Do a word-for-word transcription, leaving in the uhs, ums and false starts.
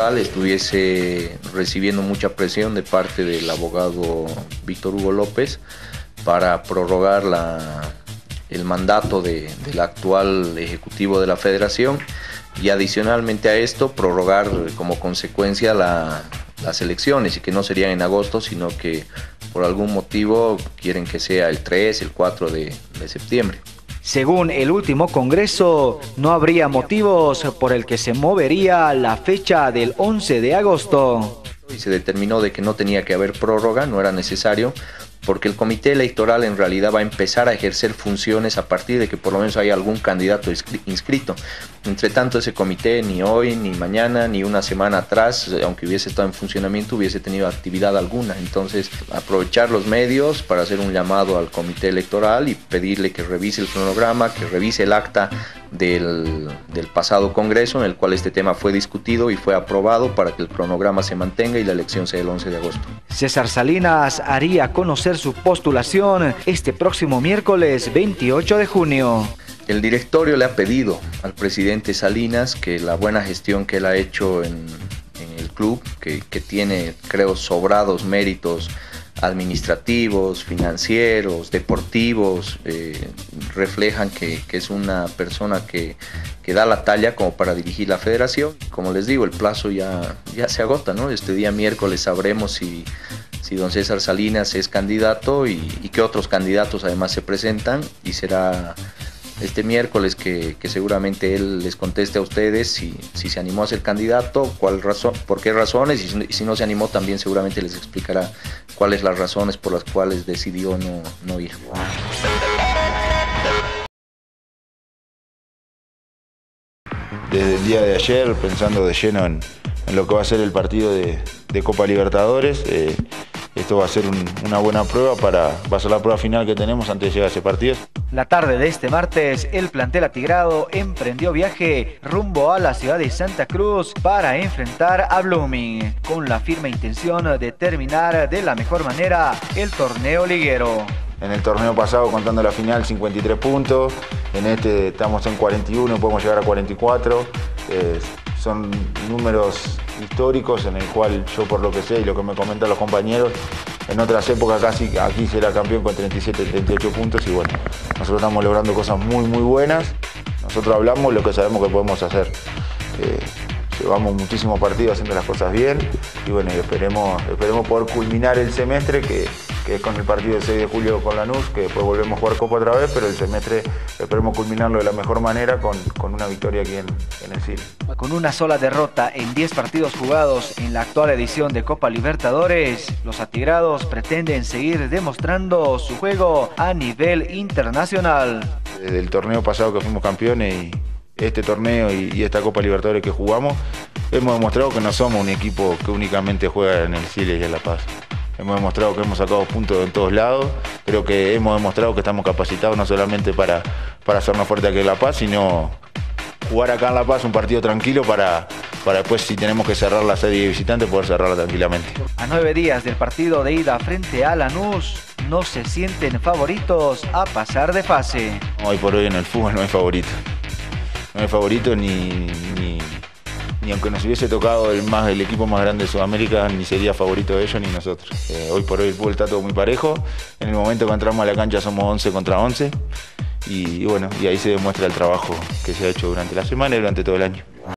electoral estuviese recibiendo mucha presión de parte del abogado Víctor Hugo López para prorrogar la, el mandato de, del actual ejecutivo de la Federación y adicionalmente a esto prorrogar como consecuencia la, las elecciones, y que no serían en agosto, sino que por algún motivo quieren que sea el tres, el cuatro de, de septiembre. Según el último Congreso, no habría motivos por el que se movería la fecha del once de agosto. Y se determinó de que no tenía que haber prórroga, no era necesario, porque el comité electoral en realidad va a empezar a ejercer funciones a partir de que por lo menos haya algún candidato inscrito. Entre tanto, ese comité ni hoy, ni mañana, ni una semana atrás, aunque hubiese estado en funcionamiento, hubiese tenido actividad alguna. Entonces, aprovechar los medios para hacer un llamado al comité electoral y pedirle que revise el cronograma, que revise el acta del, del pasado Congreso, en el cual este tema fue discutido y fue aprobado para que el cronograma se mantenga y la elección sea el once de agosto. César Salinas haría conocer su postulación este próximo miércoles veintiocho de junio. El directorio le ha pedido al presidente Salinas que la buena gestión que él ha hecho en, en el club, que, que tiene, creo, sobrados méritos administrativos, financieros, deportivos, eh, reflejan que, que es una persona que, que da la talla como para dirigir la federación. Como les digo, el plazo ya, ya se agota, ¿no? Este día miércoles sabremos si, si don César Salinas es candidato y, y qué otros candidatos además se presentan, y será este miércoles que, que seguramente él les conteste a ustedes si, si se animó a ser candidato, cuál razón, por qué razones, y si, si no se animó también seguramente les explicará cuáles las razones por las cuales decidió no, no ir. Desde el día de ayer, pensando de lleno en, en lo que va a ser el partido de, de Copa Libertadores, eh, esto va a ser un, una buena prueba para va a ser la prueba final que tenemos antes de llegar a ese partido. La tarde de este martes, el plantel atigrado emprendió viaje rumbo a la ciudad de Santa Cruz para enfrentar a Blooming, con la firme intención de terminar de la mejor manera el torneo liguero. En el torneo pasado, contando la final, cincuenta y tres puntos. En este estamos en cuarenta y uno, podemos llegar a cuarenta y cuatro. Eh, son números históricos en el cual yo, por lo que sé y lo que me comentan los compañeros, en otras épocas casi aquí se era campeón con treinta y siete, treinta y ocho puntos, y bueno, nosotros estamos logrando cosas muy muy buenas. Nosotros hablamos lo que sabemos que podemos hacer. Eh, llevamos muchísimos partidos haciendo las cosas bien y bueno, esperemos, esperemos poder culminar el semestre que, que es con el partido del seis de julio con Lanús, que después volvemos a jugar Copa otra vez, pero el semestre esperemos culminarlo de la mejor manera con, con una victoria aquí en, en el C I L. Con una sola derrota en diez partidos jugados en la actual edición de Copa Libertadores, los atigrados pretenden seguir demostrando su juego a nivel internacional. Desde el torneo pasado que fuimos campeones y este torneo y, y esta Copa Libertadores que jugamos, hemos demostrado que no somos un equipo que únicamente juega en el C I L y en La Paz. Hemos demostrado que hemos sacado puntos en todos lados, creo que hemos demostrado que estamos capacitados no solamente para, para hacernos fuerte aquí en La Paz, sino jugar acá en La Paz un partido tranquilo para, para después, si tenemos que cerrar la serie de visitantes, poder cerrarla tranquilamente. A nueve días del partido de ida frente a Lanús, no se sienten favoritos a pasar de fase. Hoy por hoy en el fútbol no hay favorito. No hay favorito ni, ni, ni aunque nos hubiese tocado el, más, el equipo más grande de Sudamérica, ni sería favorito de ellos ni nosotros. Eh, hoy por hoy el fútbol está todo muy parejo. En el momento que entramos a la cancha somos once contra once. Y, y bueno, y ahí se demuestra el trabajo que se ha hecho durante la semana y durante todo el año.